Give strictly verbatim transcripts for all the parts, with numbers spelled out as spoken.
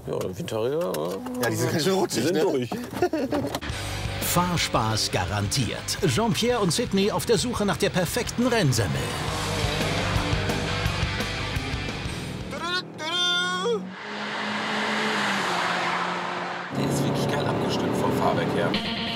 Ja, Winterräder. Ja, die sind ganz schön rutschig, die sind ne? durch. Fahrspaß garantiert. Jean-Pierre und Sydney auf der Suche nach der perfekten Rennsemmel. Der ist wirklich geil abgestimmt vom Fahrwerk her.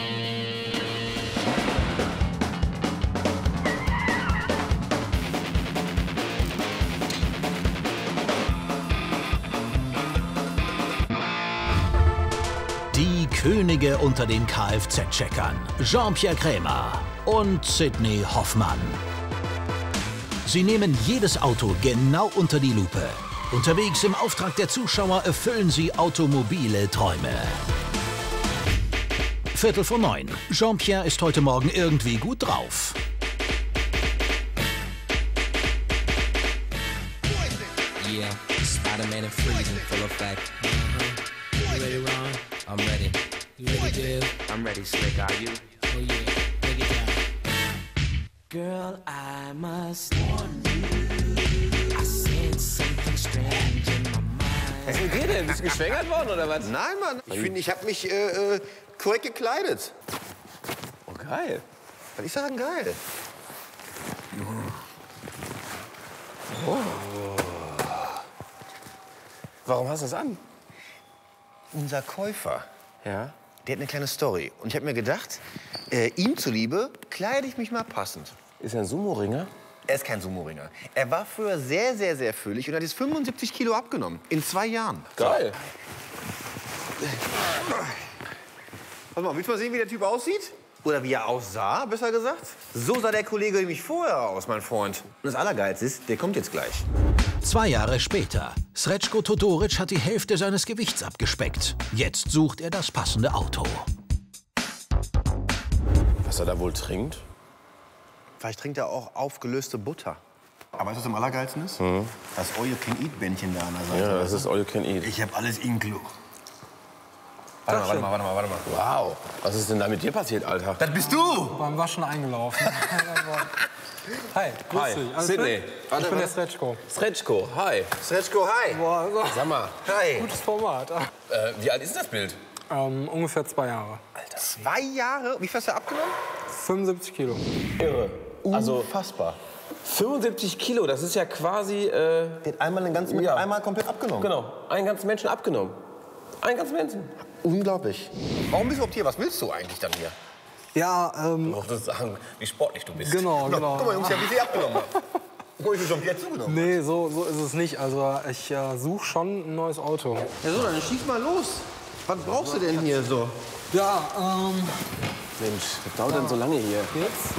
Die Könige unter den Kfz-Checkern. Jean-Pierre Krämer und Sydney Hoffmann. Sie nehmen jedes Auto genau unter die Lupe. Unterwegs im Auftrag der Zuschauer erfüllen sie automobile Träume. Viertel vor neun. Jean-Pierre ist heute Morgen irgendwie gut drauf. Yeah, Spider-Man and freezing, full effect. Uh-huh. You ready, Ron? I'm ready. You ready, Jill? I'm ready, Slick, are you? Oh yeah, break it down. Girl, I must warn you. I sense something strange in my mind. Was ist mit dir denn? Bist du geschwängert worden oder was? Nein, Mann. Ich finde, ich habe mich äh, äh, korrekt gekleidet. Oh, geil. Was ich sagen, geil. Oh. Warum hast du das an? Unser Käufer, Ja. der hat eine kleine Story. Und ich habe mir gedacht, äh, ihm zuliebe kleide ich mich mal passend. Ist er ein Sumo-Ringer? Er ist kein Sumo-Ringer. Er war früher sehr, sehr, sehr füllig und hat jetzt fünfundsiebzig Kilo abgenommen. In zwei Jahren. Geil. Warte mal, willst du mal sehen, wie der Typ aussieht? Oder wie er aussah, besser gesagt? So sah der Kollege nämlich vorher aus, mein Freund. Und das Allergeilste ist, der kommt jetzt gleich. Zwei Jahre später. Srećko Todorić hat die Hälfte seines Gewichts abgespeckt. Jetzt sucht er das passende Auto. Was er da wohl trinkt? Vielleicht trinkt er auch aufgelöste Butter. Aber weißt du, was am Allergeilsten ist? Mhm. Das All-You-Can-Eat-Bändchen da an der Seite. Ja, das ist all you can eat. Ich habe alles inklu. Warte mal, warte mal, warte mal, warte mal. Wow. Was ist denn da mit dir passiert, Alter? Das bist du! Beim Waschen eingelaufen. Hi, grüß Hi, dich. Alles Sydney. fit? Warte, Ich bin der warte. Srećko. Srećko, hi. Srećko, hi! Boah, so. Sag mal, Hi! Gutes Format. Ah. äh, wie alt ist das Bild? Ähm, ungefähr zwei Jahre. Zwei Jahre? Wie viel hast du abgenommen? fünfundsiebzig Kilo. Irre. Also Unfassbar. fünfundsiebzig Kilo, das ist ja quasi, äh, Der hat einmal den ganzen Ja. einmal komplett abgenommen. genau, einen ganzen Menschen abgenommen. Einen ganzen Menschen. Unglaublich. Warum bist du überhaupt hier? Was willst du eigentlich dann hier? Ja, ähm, Ich muss sagen, wie sportlich du bist. genau, Na, genau. Guck mal, Jungs, ich hab wie viel abgenommen. Guck mal, wie viel Jean-Pierre zugenommen. Nee, so, so ist es nicht. Also ich äh, suche schon ein neues Auto. Ja, so, dann schieß mal los. Was brauchst du denn hier so? Ja, ähm, Mensch, was dauert denn so lange hier? jetzt?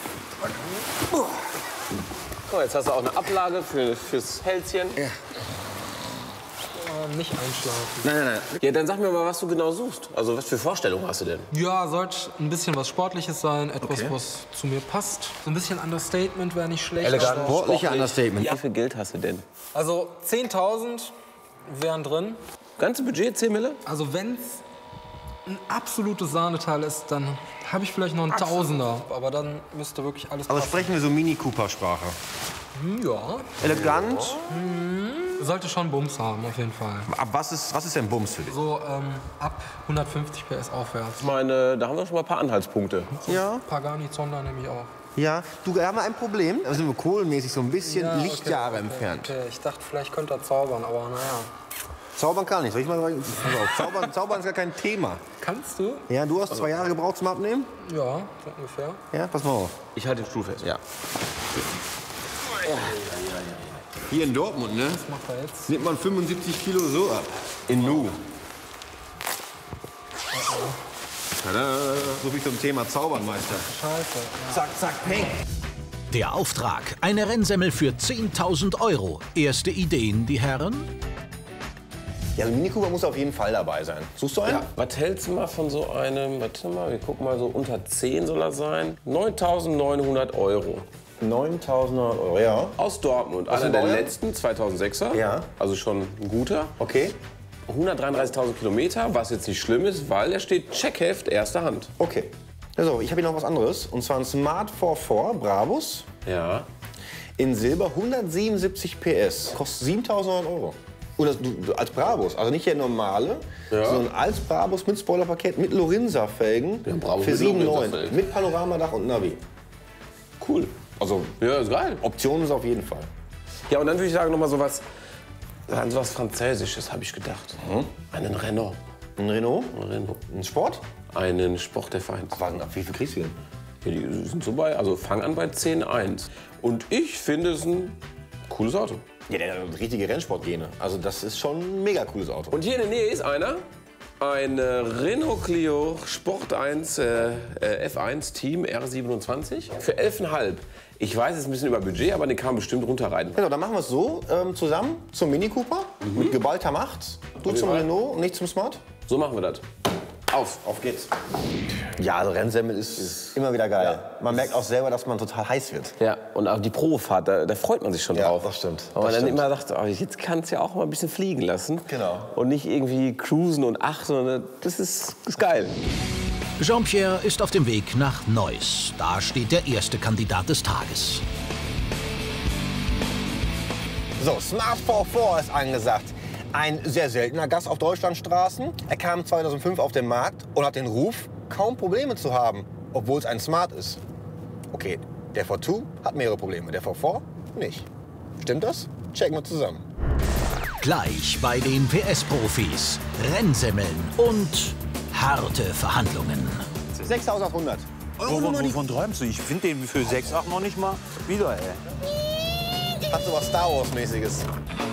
Guck mal, jetzt hast du auch eine Ablage für, fürs Hälschen. Ja. Äh, nicht einschlafen. Nein, nein, nein. Ja, dann sag mir mal, was du genau suchst. Also, was für Vorstellungen hast du denn? Ja, sollte ein bisschen was Sportliches sein, etwas, Okay. was zu mir passt. So ein bisschen Understatement wäre nicht schlecht. Elegant. aber- Sportlicher Understatement. Wie viel Geld hast du denn? Also zehntausend wären drin. Ganze Budget, zehn Mille? Also wenn es ein absolutes Sahneteil ist, dann habe ich vielleicht noch einen Tausender. Aber dann müsste wirklich alles Aber passen. sprechen wir so Mini-Cooper-Sprache. Ja, Elegant. sollte schon Bums haben, auf jeden Fall. Ab was ist, was ist denn Bums für dich? So ähm, ab hundertfünfzig P S aufwärts. Ich meine, da haben wir schon mal ein paar Anhaltspunkte. Ja. Pagani Zonda nämlich auch. Ja. Du, wir haben ein Problem. Da sind wir kohlenmäßig so ein bisschen Ja, okay, Lichtjahre okay, entfernt. Okay, ich dachte, vielleicht könnte er zaubern, aber naja. Zaubern kann ich. Soll ich mal sagen? Pass auf, Zaubern, Zaubern ist gar kein Thema. Kannst du? Ja, du hast zwei Jahre gebraucht zum Abnehmen? Ja, so ungefähr. Ja, pass mal auf. Ich halte den Stuhl fest. Ja. Hier in Dortmund, ne? Was macht er jetzt? Nimmt man fünfundsiebzig Kilo so ab. In Nu. Tada. So viel zum Thema Zaubernmeister. Scheiße. Zack, zack, peng. Der Auftrag. Eine Rennsemmel für zehntausend Euro. Erste Ideen, die Herren? Ja, also Mini Cooper muss auf jeden Fall dabei sein. Suchst du einen? Ja, was hältst du mal von so einem, warte mal, wir gucken mal, so unter zehn soll er sein. neuntausendneunhundert Euro. neuntausend Euro, ja. Aus Dortmund. Was Einer für der Baujahr? letzten, zweitausendsechser. Ja. Also schon ein guter. Okay, hundertdreiunddreißigtausend Kilometer, was jetzt nicht schlimm ist, weil er steht Checkheft erster Hand. okay. Also, ich habe hier noch was anderes. Und zwar ein Smart vier vier Brabus Ja. in Silber, hundertsiebenundsiebzig P S. Kostet siebentausend Euro. Und das, du, als Brabus, also nicht der normale, ja. sondern als Brabus mit Spoilerpaket, mit Lorinsa-Felgen ja, für sieben Komma neun. Mit Panoramadach und Navi. Cool. Also, ja, ist geil. Option ist auf jeden Fall. Ja, und dann würde ich sagen, noch mal so was, so was Französisches, habe ich gedacht. Mhm. Einen Renault. Ein Renault? Ein Renault. Ein Sport? Einen Sport F eins. Aber ab wie viel kriegst du denn? Ja, die sind so bei, also fang an bei zehn Komma eins. Und ich finde es ein cooles Auto. Ja, der hat richtige Rennsportgene. Also das ist schon ein mega cooles Auto. Und hier in der Nähe ist einer. Ein äh, Renault Clio Sport eins äh, F eins Team R siebenundzwanzig für elf Komma fünf. Ich weiß, es ist ein bisschen über Budget, aber den kann man bestimmt runterreiten. Genau, dann machen wir es so, ähm, zusammen zum Mini Cooper mhm. mit geballter Macht. Du zum Renault und nicht zum Smart. So machen wir das. Auf, auf geht's. Ja, also Rennsemmel ist, ist immer wieder geil. Ja. Man merkt auch selber, dass man total heiß wird. Ja, und auch die Probefahrt, da, da freut man sich schon ja, drauf. das stimmt. Aber das man dann stimmt. immer sagt, oh, jetzt kann es ja auch mal ein bisschen fliegen lassen. Genau. Und nicht irgendwie cruisen und ach, sondern das ist, ist geil. Jean-Pierre ist auf dem Weg nach Neuss. Da steht der erste Kandidat des Tages. So, Smart vier vier ist angesagt. Ein sehr seltener Gast auf Deutschlandstraßen. Er kam zweitausendfünf auf den Markt und hat den Ruf, kaum Probleme zu haben, obwohl es ein Smart ist. Okay, der vier zwei hat mehrere Probleme, der vier vier nicht. Stimmt das? Checken wir zusammen. Gleich bei den P S-Profis. Rennsemmeln und harte Verhandlungen. sechstausendachthundert. Wovon, wovon träumst du? Ich finde den für sechs Komma acht noch nicht mal wieder, ey. Hat so was Star Wars-mäßiges.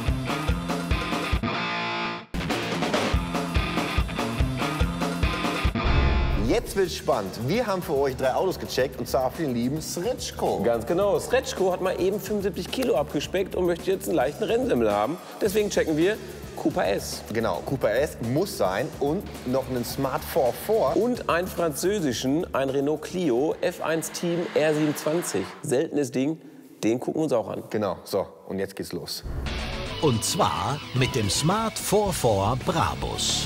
Jetzt wird's spannend. Wir haben für euch drei Autos gecheckt, und zwar für den lieben Srečko. Ganz genau. Srečko hat mal eben fünfundsiebzig Kilo abgespeckt und möchte jetzt einen leichten Rennsemmel haben. Deswegen checken wir Cooper S. Genau, Cooper S muss sein und noch einen Smart vier vier. Und einen französischen, ein Renault Clio F eins Team R siebenundzwanzig. Seltenes Ding, den gucken wir uns auch an. Genau, so, und jetzt geht's los. Und zwar mit dem Smart vier vier Brabus.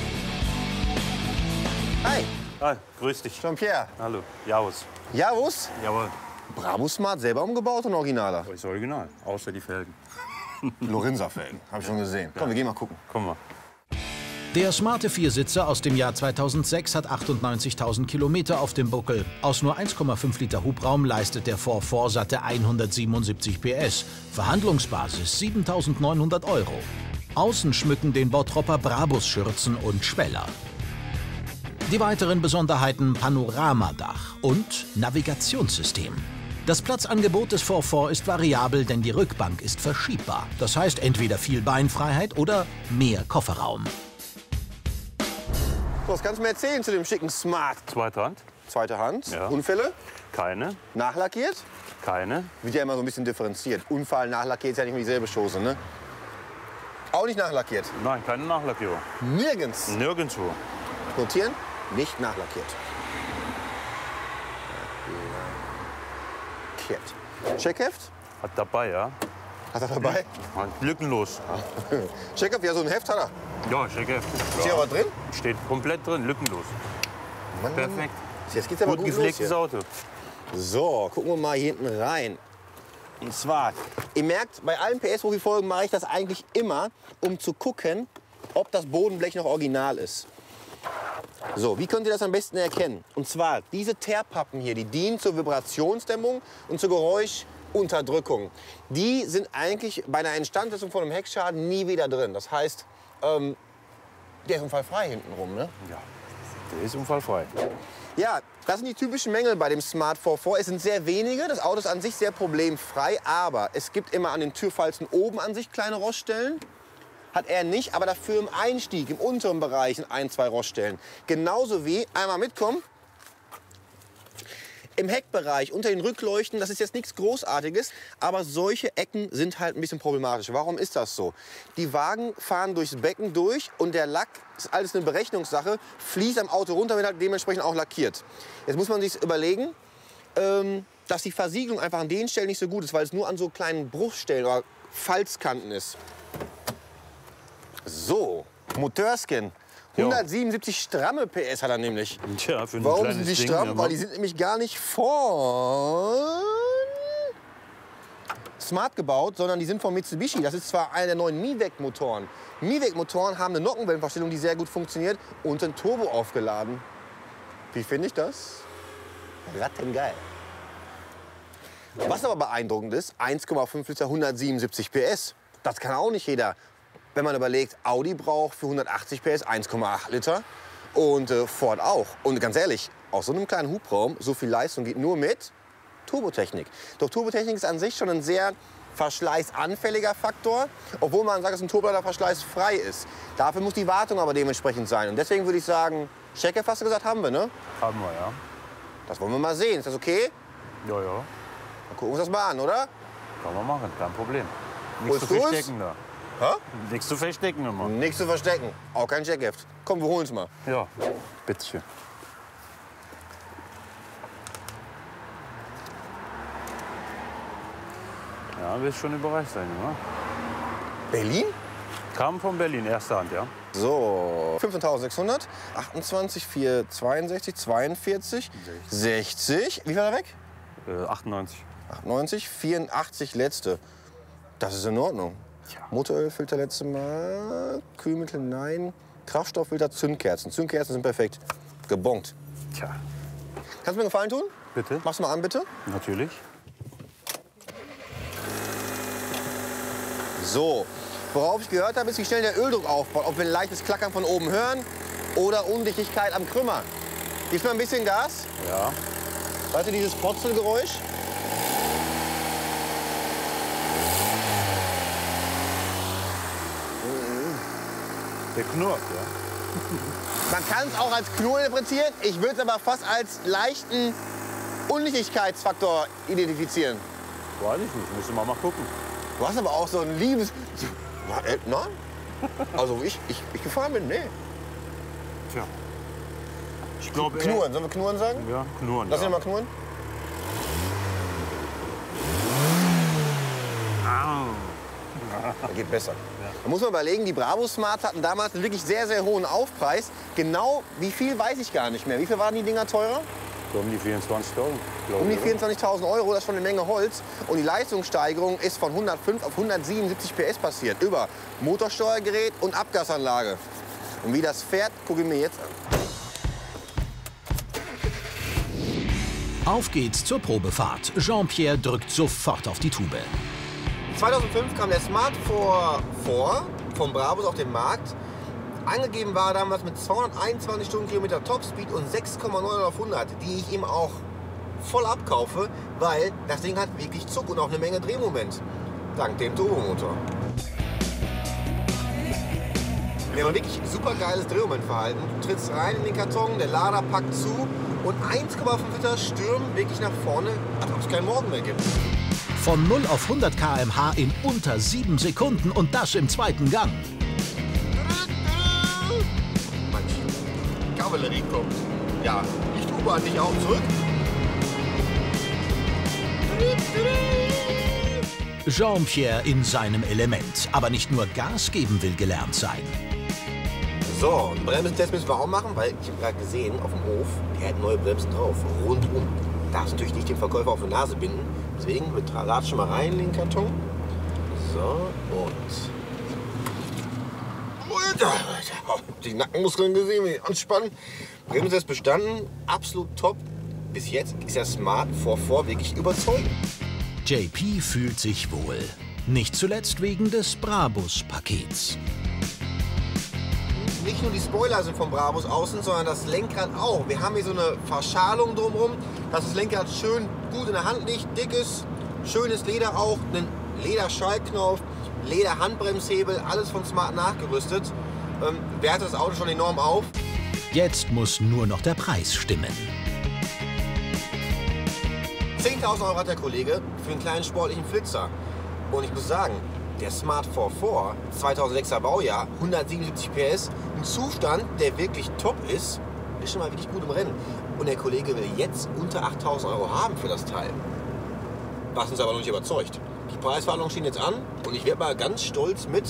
Hi. Hi, grüß dich. Jean-Pierre. Hallo, Javus. Javus? Jawohl. Brabus Smart, selber umgebaut und originaler? Das ist original, außer die Felgen. Lorinsa-Felgen, hab ich schon gesehen. Komm, wir gehen mal gucken. Komm mal. Der smarte Viersitzer aus dem Jahr zweitausendsechs hat achtundneunzigtausend Kilometer auf dem Buckel. Aus nur eins Komma fünf Liter Hubraum leistet der vier vier satte hundertsiebenundsiebzig P S. Verhandlungsbasis siebentausendneunhundert Euro. Außen schmücken den Bottropper Brabus-Schürzen und Schweller. Die weiteren Besonderheiten: Panoramadach und Navigationssystem. Das Platzangebot des vier vier ist variabel, denn die Rückbank ist verschiebbar. Das heißt entweder viel Beinfreiheit oder mehr Kofferraum. So, was kannst du mir erzählen zu dem schicken Smart? Zweite Hand? Zweite Hand. Ja. Unfälle? Keine. Nachlackiert? Keine. Wird ja immer so ein bisschen differenziert. Unfall, nachlackiert ist ja nicht mehr dieselbe Chose, ne? Auch nicht nachlackiert? Nein, keine Nachlackierung. Nirgends? Nirgendwo. Notieren? Nicht nachlackiert. Lackiert. Checkheft? Hat dabei, ja. Hat er dabei? Ja, lückenlos. Checkheft, ja, so ein Heft hat er. Ja, Checkheft. Ist hier aber drin? Steht komplett drin, lückenlos. Mann, Perfekt. Jetzt geht's aber Gut gut los gepflegtes hier. Auto. So, gucken wir mal hier hinten rein. Und zwar, ihr merkt, bei allen P S-Profi-Folgen mache ich das eigentlich immer, um zu gucken, ob das Bodenblech noch original ist. So, wie könnt ihr das am besten erkennen? Und zwar, diese Teerpappen hier, die dienen zur Vibrationsdämmung und zur Geräuschunterdrückung. Die sind eigentlich bei einer Instandsetzung von einem Heckschaden nie wieder drin. Das heißt, ähm, der ist unfallfrei hintenrum, ne? Ja, der ist unfallfrei. Ja, das sind die typischen Mängel bei dem Smart vier vier. Es sind sehr wenige, das Auto ist an sich sehr problemfrei, aber es gibt immer an den Türfalzen oben an sich kleine Roststellen. Hat er nicht, aber dafür im Einstieg, im unteren Bereich ein, zwei Roststellen. Genauso wie, einmal mitkommen, im Heckbereich, unter den Rückleuchten, das ist jetzt nichts Großartiges, aber solche Ecken sind halt ein bisschen problematisch. Warum ist das so? Die Wagen fahren durchs Becken durch und der Lack, ist alles eine Berechnungssache, fließt am Auto runter, wird halt dementsprechend auch lackiert. Jetzt muss man sich überlegen, ähm, dass die Versiegelung einfach an den Stellen nicht so gut ist, weil es nur an so kleinen Bruchstellen oder Falzkanten ist. So, Motorskin. hundertsiebenundsiebzig stramme P S hat er nämlich. Tja, für ein Warum kleines sind die Ding, stramm? aber- Weil die sind nämlich gar nicht von Smart gebaut, sondern die sind von Mitsubishi. Das ist zwar einer der neuen Mivec-Motoren. Mivec-Motoren haben eine Nockenwellenverstellung, die sehr gut funktioniert und sind Turbo aufgeladen. Wie finde ich das? Rattengeil. Was aber beeindruckend ist, eins Komma fünf Liter, hundertsiebenundsiebzig P S. Das kann auch nicht jeder. Wenn man überlegt, Audi braucht für hundertachtzig P S eins Komma acht Liter und äh, Ford auch. Und ganz ehrlich, aus so einem kleinen Hubraum, so viel Leistung geht nur mit Turbotechnik. Doch Turbotechnik ist an sich schon ein sehr verschleißanfälliger Faktor, obwohl man sagt, dass ein Turbolader verschleißfrei ist. Dafür muss die Wartung aber dementsprechend sein. Und deswegen würde ich sagen, Checkheft, hast du gesagt, haben wir, ne? Haben wir, ja. Das wollen wir mal sehen. Ist das okay? Ja, ja. Dann gucken wir uns das mal an, oder? Kann man machen, kein Problem. Nichts zu Holst du's? verstecken da. Hä? Nichts zu verstecken immer. Nichts zu verstecken. Auch kein Checkheft. Komm, wir holen es mal. Ja, bitteschön. Ja, wirst schon überrascht sein, oder? Berlin? Kam von Berlin, erste Hand, ja. So, fünfzehntausendsechshundert, achtundzwanzig, vierhundertzweiundsechzig, zweiundvierzig, sechzig. Wie war er weg? Äh, achtundneunzig. achtundneunzig, vierundachtzig letzte. Das ist in Ordnung. Tja. Motorölfilter letzte Mal, Kühlmittel nein, Kraftstofffilter, Zündkerzen. Zündkerzen sind perfekt. Gebongt. Tja, Kannst du mir einen Gefallen tun? bitte? Mach's mal an, bitte. Natürlich. So, worauf ich gehört habe, ist, wie schnell der Öldruck aufbaut. Ob wir ein leichtes Klackern von oben hören oder Undichtigkeit am Krümmer. Gibst mal ein bisschen Gas. Ja. Weißt du, dieses Potzelgeräusch? Der knurrt, ja. Man kann es auch als Knurren interpretieren. Ich würde es aber fast als leichten Undichtigkeitsfaktor identifizieren. Weiß ich nicht, müssen wir mal gucken. Du hast aber auch so ein liebes... Na, äh, nein? Also ich, ich, ich gefahren bin, nee. Tja. Ich glaube, Knurren, sollen wir Knurren sagen? Ja, knurren. Lass ja. ihn mal knurren. Geht besser. Da muss man überlegen, die Bravo Smart hatten damals einen wirklich sehr, sehr hohen Aufpreis. Genau wie viel weiß ich gar nicht mehr. Wie viel waren die Dinger teurer? So um die vierundzwanzigtausend, glaube Um die ich. oder? vierundzwanzigtausend Euro, das ist schon eine Menge Holz. Und die Leistungssteigerung ist von hundertfünf auf hundertsiebenundsiebzig P S passiert. Über Motorsteuergerät und Abgasanlage. Und wie das fährt, gucke ich mir jetzt an. Auf geht's zur Probefahrt. Jean-Pierre drückt sofort auf die Tube. zweitausendfünf kam der Smart vor, vor vom Brabus auf den Markt. Angegeben war er damals mit zweihunderteinundzwanzig Stundenkilometer Topspeed und sechs Komma neun auf hundert, die ich ihm auch voll abkaufe, weil das Ding hat wirklich Zug und auch eine Menge Drehmoment. Dank dem Turbomotor. Wir haben wirklich super geiles Drehmomentverhalten. Du trittst rein in den Karton, der Lader packt zu und eins Komma fünf Liter stürmen wirklich nach vorne, als ob es keinen Morgen mehr gibt. Von null auf hundert Kilometer pro Stunde in unter sieben Sekunden und das im zweiten Gang. Manch Kavallerie kommt. Ja, nicht U-Bahn, nicht auch zurück. Jean-Pierre in seinem Element. Aber nicht nur Gas geben will gelernt sein. So, einen Bremsentest müssen wir auch machen, weil ich habe gerade gesehen auf dem Hof, der hat neue Bremsen drauf, rundum. Darfst natürlich nicht den Verkäufer auf die Nase binden. Deswegen latsch schon mal rein in den Karton. So, und... Die Nackenmuskeln gesehen, wie die anspannen. Bremsentest bestanden, absolut top. Bis jetzt ist der Smart vier vier wirklich überzeugend. J P fühlt sich wohl. Nicht zuletzt wegen des Brabus-Pakets. Nicht nur die Spoiler sind vom Brabus außen, sondern das Lenkrad auch. Wir haben hier so eine Verschalung drumherum, dass das Lenkrad schön gut in der Hand liegt, dick ist, schönes Leder auch, einen Lederschaltknopf, Lederhandbremshebel, alles von Smart nachgerüstet. Ähm, wertet das Auto schon enorm auf. Jetzt muss nur noch der Preis stimmen. zehntausend Euro hat der Kollege für einen kleinen sportlichen Flitzer. Und ich muss sagen, der Smart vier vier, zweitausendsechser Baujahr, hundertsiebenundsiebzig P S, ein Zustand, der wirklich top ist, ist schon mal wirklich gut im Rennen. Und der Kollege will jetzt unter achttausend Euro haben für das Teil. Was uns aber noch nicht überzeugt. Die Preisverhandlungen stehen jetzt an und ich werde mal ganz stolz mit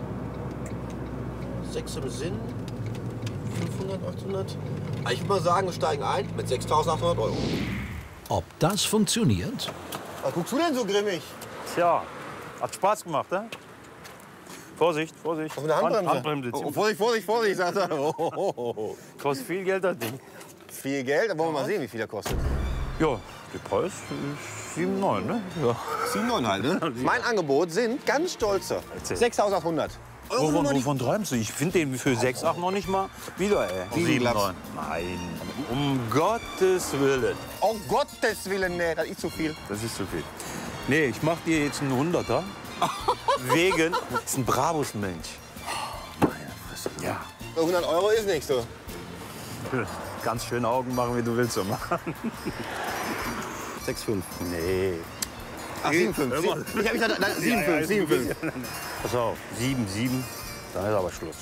sechs im Sinn, fünfhundert, achthundert. Aber ich würde mal sagen, wir steigen ein mit sechstausendachthundert Euro. Ob das funktioniert? Was guckst du denn so grimmig? Tja, hat Spaß gemacht, ne? Vorsicht, Vorsicht. Auf eine Handbremse. Handbremse. Oh, Vorsicht, Vorsicht, Vorsicht, sagt er. Oh, oh, oh, oh. Kostet viel Geld, das Ding. Viel Geld, dann wollen wir mal sehen, wie viel der kostet. Ja, der Preis ist sieben neun, ne? Ja. sieben neun halt, ne? Mein Angebot sind ganz stolze sechstausendachthundert. Wovon, wovon träumst du? Ich finde den für sechs Komma acht noch nicht mal wieder, ey. sieben neun. Nein, um Gottes Willen. Um Gottes Willen, nee, das ist zu viel. Das ist zu viel. Nee, ich mach dir jetzt einen Hunderter. Wegen, das ist ein Bravus-Mensch. Meine Fresse. Ja. hundert Euro ist nichts, so. Ganz schön Augen machen, wie du willst. So machen. sechs Komma fünf. Nee. Ach, sieben Komma fünf. Ich hab mich da, da, sieben Komma fünf, sieben Komma fünf. Pass auf, sieben, sieben, dann ist aber Schluss.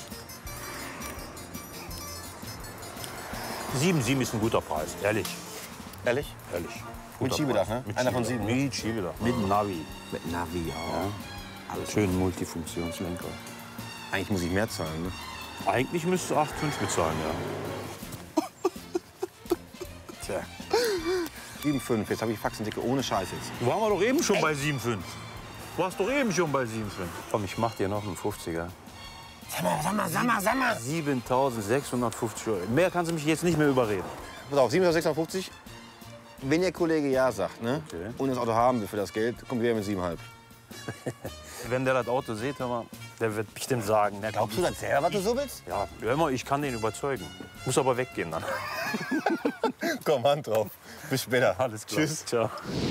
sieben, sieben ist ein guter Preis, ehrlich. Ehrlich? Ehrlich. Mit Guter Schiebedach, Preis. ne? Mit Einer von Schiebedach. sieben. Mit Schiebedach, mit Navi. Mit Navi, ja. Alles schön Multifunktionslenker. Eigentlich muss ich mehr zahlen, ne? Eigentlich müsstest du acht Komma fünf bezahlen, ja. Tja. sieben Komma fünf, jetzt habe ich Faxendicke ohne Scheiß jetzt. Du waren wir doch eben schon bei sieben Komma fünf. Du warst doch eben schon bei sieben Komma fünf. Komm, ich mach dir noch einen fünfziger. Sag mal, sag mal, sag mal, sag mal. siebentausendsechshundertfünfzig Euro. Mehr kannst du mich jetzt nicht mehr überreden. Pass auf, siebentausendsechshundertfünfzig. Wenn der Kollege ja sagt, ne? Okay. Und das Auto haben will für das Geld, kommt wieder mit sieben Komma fünf. Wenn der das Auto sieht, hör mal, der wird bestimmt sagen. Der Glaubst du das selber, was du so willst? Ja, hör mal, ich kann den überzeugen. Muss aber weggehen dann. Komm, Hand drauf. Bis später. Alles klar. Tschüss. Ciao.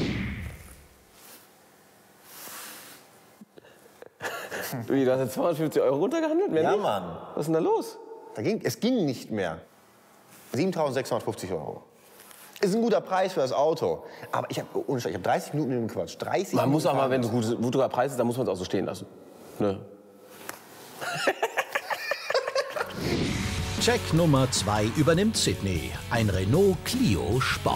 Wie, du hast jetzt zweihundertfünfzig Euro runtergehandelt? Mehr Ja, nicht? Mann. Was ist denn da los? Da ging, es ging nicht mehr. siebentausendsechshundertfünfzig Euro. Ist ein guter Preis für das Auto. Aber ich habe ich hab dreißig Minuten mit dem Quatsch. dreißig Man muss Minuten auch mal, wenn es fahren. ein gut- guter Preis ist, dann muss man es auch so stehen lassen. Ne? Check Nummer zwei übernimmt Sydney, ein Renault Clio Sport.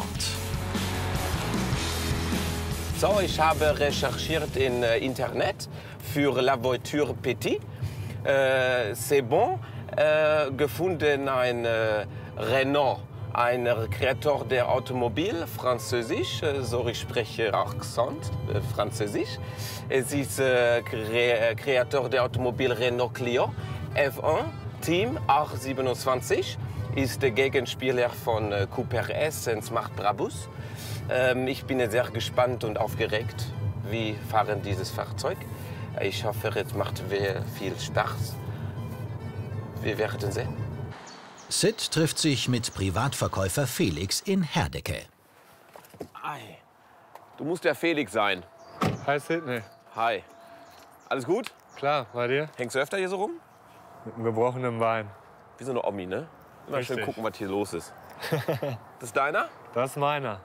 So, ich habe recherchiert im äh, Internet für La Voiture Petit. Äh, C'est bon. Äh, gefunden ein äh, Renault, ein Kreator der Automobil, französisch, äh, so ich spreche Akzent, äh, französisch. Es ist äh, Kre Kreator der Automobil Renault Clio F eins Team acht siebenundzwanzig, ist der Gegenspieler von äh, Cooper S und Smart Brabus. Ähm, ich bin sehr gespannt und aufgeregt, wie fahren dieses Fahrzeug. Ich hoffe, es macht viel Spaß. Wir werden sehen. Sid trifft sich mit Privatverkäufer Felix in Herdecke. Ei. Du musst der Felix sein. Hi Sydney. Hi. Alles gut? Klar, bei dir? Hängst du öfter hier so rum? Mit einem gebrochenen Bein. Wie so eine Omi, ne? Immer schön Richtig. gucken, was hier los ist. Das ist deiner? Das ist meiner.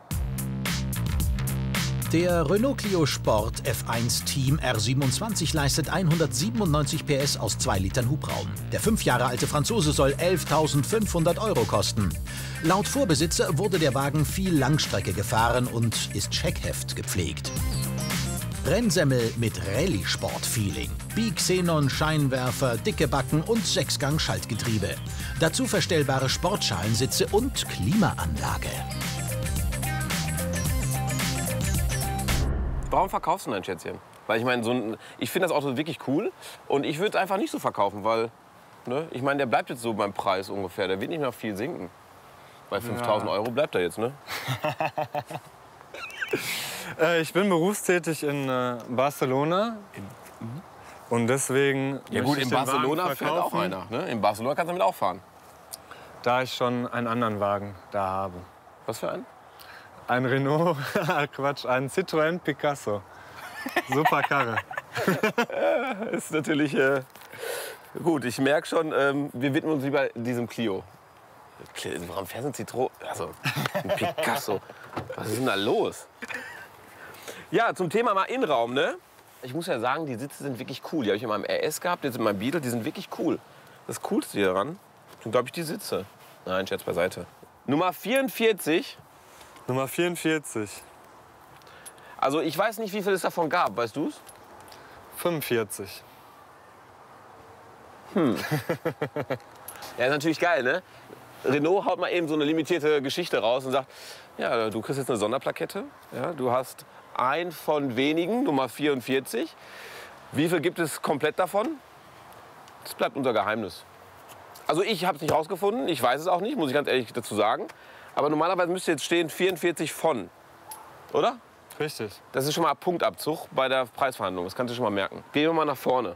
Der Renault Clio Sport F eins Team R siebenundzwanzig leistet hundertsiebenundneunzig P S aus zwei Litern Hubraum. Der fünf Jahre alte Franzose soll elftausendfünfhundert Euro kosten. Laut Vorbesitzer wurde der Wagen viel Langstrecke gefahren und ist Checkheft gepflegt. Rennsemmel mit Rallye-Sport-Feeling. Bi-Xenon-Scheinwerfer, dicke Backen und Sechsgang-Schaltgetriebe. Dazu verstellbare Sportschalensitze und Klimaanlage. Warum verkaufst du dein Schätzchen? Weil ich meine, so ein, ich finde das Auto wirklich cool und ich würde es einfach nicht so verkaufen, weil, ne, ich meine, der bleibt jetzt so beim Preis ungefähr. Der wird nicht mehr viel sinken. Bei fünftausend Euro bleibt er jetzt, ne? Äh, ich bin berufstätig in äh, Barcelona. Und deswegen. Ja möchte gut, ich in den Wagen Barcelona fährt auch verkaufen, einer. Ne? In Barcelona kannst du damit auch fahren. Da ich schon einen anderen Wagen da habe. Was für ein? Ein Renault, Quatsch, ein Citroën Picasso. Super Karre. Ist natürlich äh, gut. Ich merke schon, ähm, wir widmen uns lieber diesem Clio. Warum fährst du ein Citroën? Also, ein Picasso. Was ist denn da los? Ja, zum Thema mal Innenraum, ne? Ich muss ja sagen, die Sitze sind wirklich cool. Die habe ich in meinem R S gehabt, jetzt in meinem Beetle. Die sind wirklich cool. Das Coolste hier daran sind, glaube ich, die Sitze. Nein, Scherz beiseite. Nummer vierundvierzig. Nummer vierundvierzig. Also ich weiß nicht, wie viel es davon gab. Weißt du's? fünfundvierzig. Ja, ist natürlich geil, ne? Renault haut mal eben so eine limitierte Geschichte raus und sagt, ja, du kriegst jetzt eine Sonderplakette. Ja, du hast ein von wenigen, Nummer vierundvierzig. Wie viel gibt es komplett davon? Das bleibt unser Geheimnis. Also ich habe es nicht rausgefunden, ich weiß es auch nicht, muss ich ganz ehrlich dazu sagen. Aber normalerweise müsste jetzt stehen vierundvierzig von, oder? Richtig. Das ist schon mal Punktabzug bei der Preisverhandlung, das kannst du schon mal merken. Gehen wir mal nach vorne.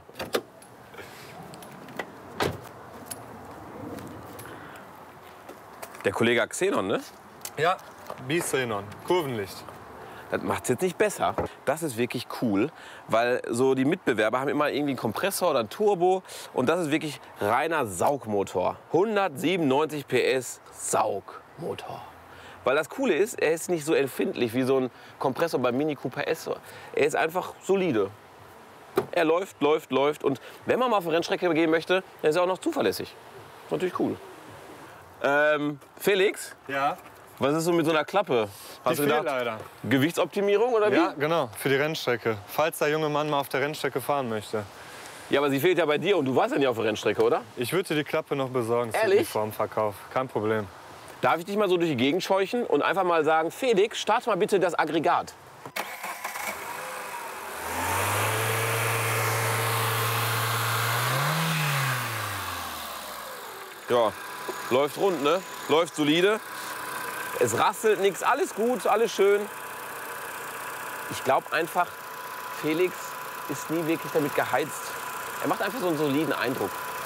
Der Kollege Xenon, ne? Ja, Bisenon, Kurvenlicht. Das macht es jetzt nicht besser. Das ist wirklich cool, weil so die Mitbewerber haben immer irgendwie einen Kompressor oder ein Turbo. Und das ist wirklich reiner Saugmotor. hundertsiebenundneunzig P S Saugmotor. Weil das Coole ist, er ist nicht so empfindlich wie so ein Kompressor beim Mini Cooper S. Er ist einfach solide. Er läuft, läuft, läuft. Und wenn man mal auf eine Rennstrecke gehen möchte, dann ist er auch noch zuverlässig. Das ist natürlich cool. Ähm, Felix? Ja? Was ist so mit so einer Klappe? Hast Die du fehlt gedacht, leider. Gewichtsoptimierung oder wie? Ja, genau, für die Rennstrecke. Falls der junge Mann mal auf der Rennstrecke fahren möchte. Ja, aber sie fehlt ja bei dir und du warst ja nicht auf der Rennstrecke, oder? Ich würde dir die Klappe noch besorgen, Ehrlich? vor dem Verkauf. Kein Problem. Darf ich dich mal so durch die Gegend scheuchen und einfach mal sagen, Felix, starte mal bitte das Aggregat. Ja, läuft rund, ne? Läuft solide. Es rasselt nichts, alles gut, alles schön. Ich glaube einfach, Felix ist nie wirklich damit geheizt. Er macht einfach so einen soliden Eindruck.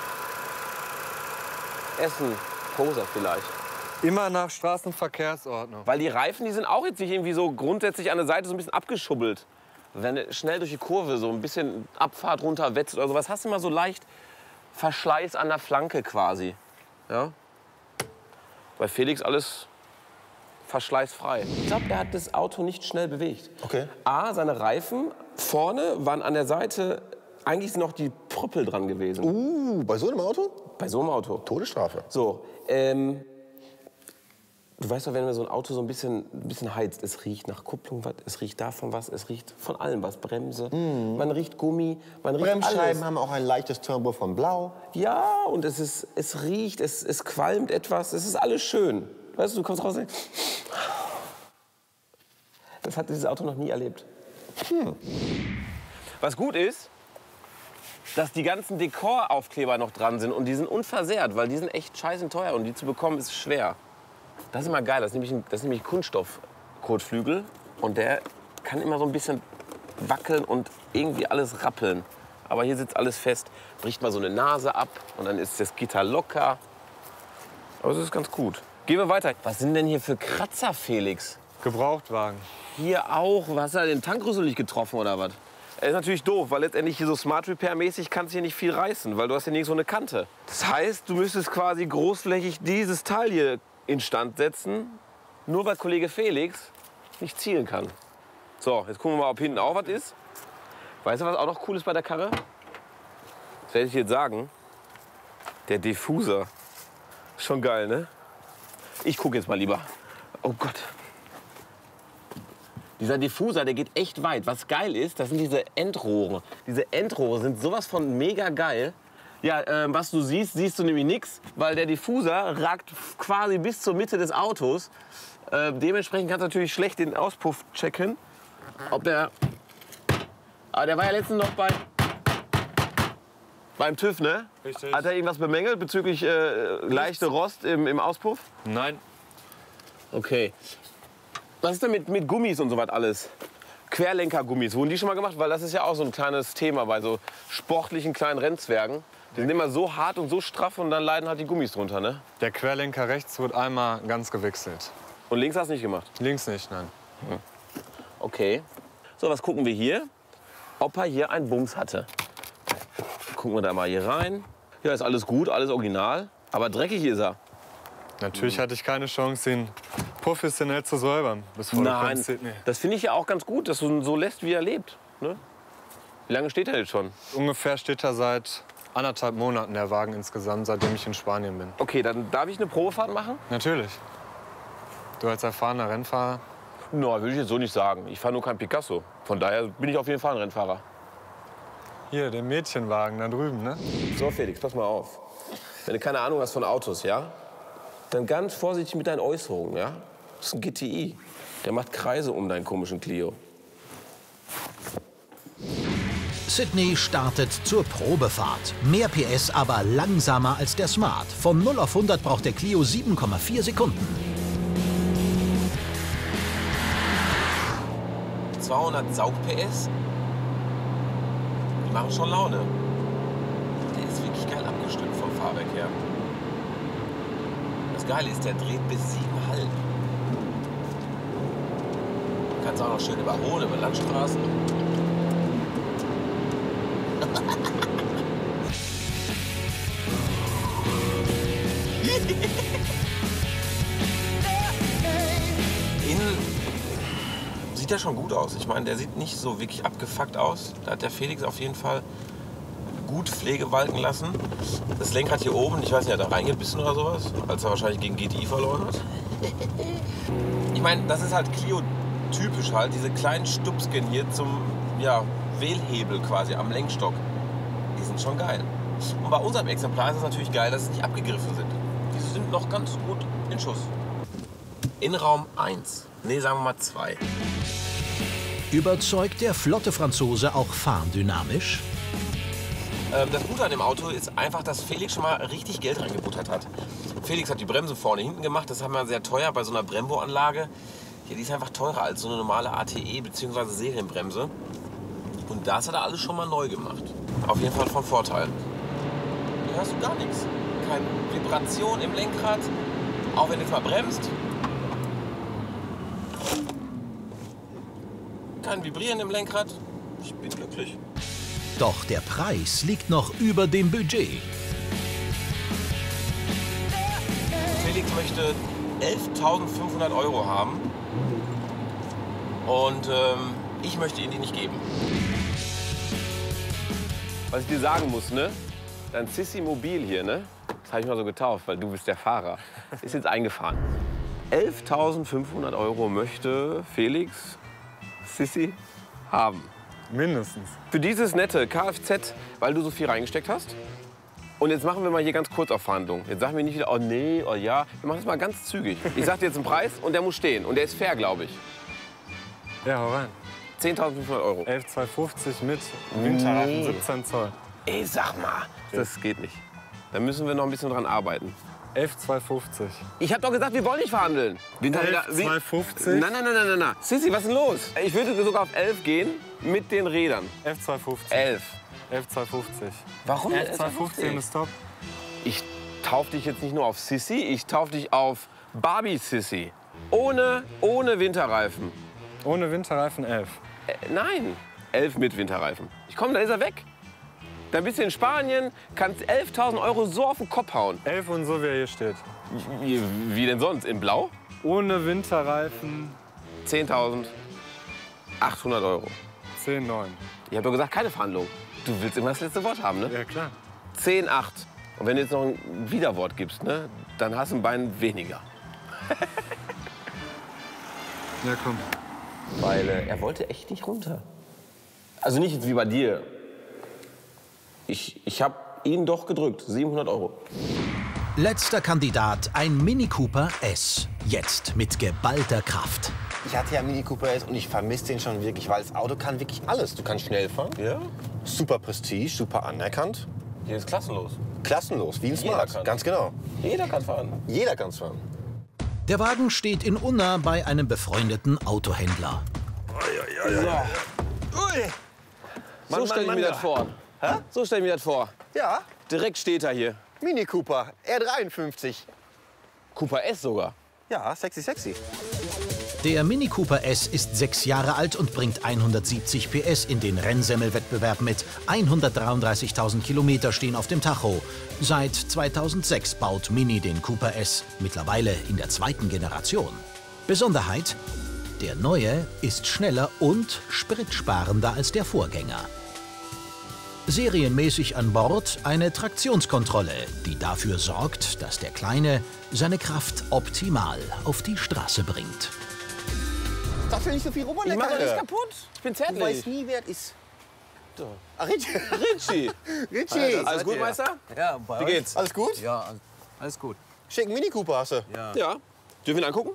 Essen, Poser vielleicht. Immer nach Straßenverkehrsordnung. Weil die Reifen, die sind auch jetzt nicht irgendwie so grundsätzlich an der Seite so ein bisschen abgeschubbelt. Wenn du schnell durch die Kurve so ein bisschen Abfahrt runterwetzt oder sowas, hast du immer so leicht Verschleiß an der Flanke quasi. Ja? Bei Felix alles verschleißfrei. Ich glaube, er hat das Auto nicht schnell bewegt. Okay. A, seine Reifen vorne waren an der Seite, eigentlich sind noch die Prüppel dran gewesen. Uh, bei so einem Auto? Bei so einem Auto. Todesstrafe. So, ähm, du weißt doch, wenn man so ein Auto so ein bisschen, ein bisschen heizt, es riecht nach Kupplung was, es riecht davon was, es riecht von allem was, Bremse, man riecht Gummi, man riecht Bremsscheiben alles. haben auch ein leichtes Turbo von Blau. Ja, und es, ist, es riecht, es, es qualmt etwas, es ist alles schön. Weißt du, du kommst raus und denkst, das hat dieses Auto noch nie erlebt. Hm. Was gut ist, dass die ganzen Dekoraufkleber noch dran sind und die sind unversehrt, weil die sind echt scheißen teuer und die zu bekommen ist schwer. Das ist immer geil, das ist nämlich ein, das ist nämlich Kunststoff-Kotflügel und der kann immer so ein bisschen wackeln und irgendwie alles rappeln. Aber hier sitzt alles fest, bricht mal so eine Nase ab und dann ist das Gitter locker. Aber das ist ganz gut. Gehen wir weiter. Was sind denn hier für Kratzer, Felix? Gebrauchtwagen. Hier auch. Hast du den Tankrüssel nicht getroffen oder was? Das ist natürlich doof, weil letztendlich hier so Smart Repair-mäßig kannst du hier nicht viel reißen, weil du hast hier nirgends so eine Kante. Das heißt, du müsstest quasi großflächig dieses Teil hier instand setzen, nur weil Kollege Felix nicht zielen kann. So, jetzt gucken wir mal, ob hinten auch was ist. Weißt du, was auch noch cool ist bei der Karre? Das werde ich jetzt sagen. Der Diffuser. Schon geil, ne? Ich gucke jetzt mal lieber. Oh Gott. Dieser Diffuser, der geht echt weit. Was geil ist, das sind diese Endrohre. Diese Endrohre sind sowas von mega geil. Ja, äh, was du siehst, siehst du nämlich nichts, weil der Diffuser ragt quasi bis zur Mitte des Autos. Äh, dementsprechend kannst du natürlich schlecht den Auspuff checken. Ob der... Aber der war ja letztens noch bei... beim TÜV, ne? Richtig. Hat er irgendwas bemängelt bezüglich äh, leichte Rost im, im Auspuff? Nein. Okay. Was ist denn mit, mit Gummis und so was alles? Querlenkergummis, wurden die schon mal gemacht? Weil das ist ja auch so ein kleines Thema bei so sportlichen kleinen Rennzwergen. Die sind immer so hart und so straff und dann leiden halt die Gummis drunter, ne? Der Querlenker rechts wird einmal ganz gewechselt. Und links hast du nicht gemacht? Links nicht, nein. Okay. So, was gucken wir hier? Ob er hier einen Bums hatte. Gucken wir da mal hier rein. Ja, ist alles gut, alles original. Aber dreckig ist er. Natürlich hatte ich keine Chance, ihn professionell zu säubern. Bis vor Nein, Sydney. das finde ich ja auch ganz gut, dass du ihn so lässt, wie er lebt. Ne? Wie lange steht er jetzt schon? Ungefähr steht er seit anderthalb Monaten, der Wagen insgesamt, seitdem ich in Spanien bin. Okay, dann darf ich eine Probefahrt machen? Natürlich. Du als erfahrener Rennfahrer? Na, würde ich jetzt so nicht sagen. Ich fahre nur kein Picasso. Von daher bin ich auf jeden Fall ein Rennfahrer. Hier, der Mädchenwagen da drüben, ne? So, Felix, pass mal auf. Wenn du keine Ahnung hast von Autos, ja? Dann ganz vorsichtig mit deinen Äußerungen, ja? Das ist ein G T I. Der macht Kreise um deinen komischen Clio. Sydney startet zur Probefahrt. Mehr P S, aber langsamer als der Smart. Von null auf hundert braucht der Clio sieben Komma vier Sekunden. zweihundert Saug-P S. Die machen schon Laune. Der ist wirklich geil abgestimmt vom Fahrwerk her. Das Geile ist, der dreht bis sieben Komma fünf. Du kannst auch noch schön überholen über Landstraßen. Innen sieht er schon gut aus. Ich meine, der sieht nicht so wirklich abgefuckt aus. Da hat der Felix auf jeden Fall gut Pflege walten lassen. Das Lenkrad hier oben, ich weiß nicht, hat er reingebissen oder sowas, als er wahrscheinlich gegen G T I verloren hat. Ich meine, das ist halt Clio typisch halt, diese kleinen Stupsken hier zum ja, Wählhebel quasi am Lenkstock. Die sind schon geil. Und bei unserem Exemplar ist es natürlich geil, dass sie nicht abgegriffen sind. Diese sind noch ganz gut in Schuss. Innenraum eins. Nee, sagen wir mal zwei. Überzeugt der flotte Franzose auch fahrdynamisch? Ähm, das Gute an dem Auto ist einfach, dass Felix schon mal richtig Geld reingebuttert hat. Felix hat die Bremse vorne hinten gemacht. Das haben wir sehr teuer bei so einer Brembo-Anlage. Hier, die ist einfach teurer als so eine normale A T E bzw. Serienbremse. Und das hat er alles schon mal neu gemacht. Auf jeden Fall von Vorteil. Hier hörst du gar nichts. Keine Vibration im Lenkrad. Auch wenn du jetzt mal bremst. Kein Vibrieren im Lenkrad. Ich bin glücklich. Doch der Preis liegt noch über dem Budget. Felix möchte elftausendfünfhundert Euro haben. Und ähm, ich möchte ihn die nicht geben. Was ich dir sagen muss, ne? Dein Sissi Mobil hier, ne? Das habe ich mal so getauft, weil du bist der Fahrer. Ist jetzt eingefahren. elftausendfünfhundert Euro möchte Felix Sissi haben. Mindestens. Für dieses nette Kfz, weil du so viel reingesteckt hast. Und jetzt machen wir mal hier ganz kurz auf Verhandlung. Jetzt sagen wir nicht wieder, oh nee, oh ja. Wir machen das mal ganz zügig. Ich sag dir jetzt einen Preis und der muss stehen. Und der ist fair, glaube ich. Ja, hau rein. zehntausendfünfhundert Euro. elf Komma zweihundertfünfzig mit Winterreifen, Nee. siebzehn Zoll. Ey, sag mal, das geht nicht. Da müssen wir noch ein bisschen dran arbeiten. elf Komma zweihundertfünfzig. Ich hab doch gesagt, wir wollen nicht verhandeln. elf Komma zweihundertfünfzig. Nein, nein, nein, nein, nein, nein. Sissi, was ist denn los? Ich würde sogar auf elf gehen mit den Rädern. elf Komma zweihundertfünfzig. elf. elf Komma zweihundertfünfzig. Warum? elf Komma zweihundertfünfzig ist top. Ich tauf dich jetzt nicht nur auf Sissi, ich tauf dich auf Barbie Sissi. Ohne, ohne Winterreifen. Ohne Winterreifen elf. Äh, nein, elf mit Winterreifen. Ich komm, da ist er weg. Dann bist du in Spanien, kannst elftausend Euro so auf den Kopf hauen. elf und so, wie er hier steht. Wie, wie denn sonst? In Blau? Ohne Winterreifen zehntausendachthundert Euro. zehn Komma neun. Ich hab doch gesagt, keine Verhandlung. Du willst immer das letzte Wort haben, ne? Ja, klar. zehn Komma acht. Und wenn du jetzt noch ein Widerwort gibst, ne, dann hast du ein Bein weniger. Ja, komm. Weil äh, er wollte echt nicht runter. Also nicht jetzt wie bei dir. Ich, ich habe ihn doch gedrückt. siebenhundert Euro. Letzter Kandidat, ein Mini Cooper S. Jetzt mit geballter Kraft. Ich hatte ja Mini Cooper S und ich vermisse den schon wirklich, weil das Auto kann wirklich alles. Du kannst schnell fahren, Ja? super Prestige, super anerkannt, Hier ist klassenlos. klassenlos, wie ein Jeder Smart. kann. Ganz genau. Jeder kann fahren. Jeder kann es fahren. Der Wagen steht in Unna bei einem befreundeten Autohändler. So Mann, stelle ich Mann, mir Mann. das vor. So stelle ich mir das vor. Ja, Direkt steht er hier. Mini Cooper, R dreiundfünfzig. Cooper S sogar. Ja, sexy, sexy. Der Mini Cooper S ist sechs Jahre alt und bringt hundertsiebzig P S in den Rennsemmelwettbewerb mit. hundertdreiunddreißigtausend Kilometer stehen auf dem Tacho. Seit zweitausendsechs baut Mini den Cooper S, mittlerweile in der zweiten Generation. Besonderheit: Der neue ist schneller und spritsparender als der Vorgänger. Serienmäßig an Bord eine Traktionskontrolle, die dafür sorgt, dass der Kleine seine Kraft optimal auf die Straße bringt. Darf ja nicht so viel rum an der Ich mach doch Karre. nichts kaputt. Ich bin Du weißt zärtlich. nie, wer es ist. Ach, Richie. Ritchie. Richie. Alles gut, Meister? Ja, bei Wie euch? geht's? Alles gut? Ja, alles- alles gut. Schicken Mini Cooper hast du. Ja. Ja. Dürfen wir ihn angucken?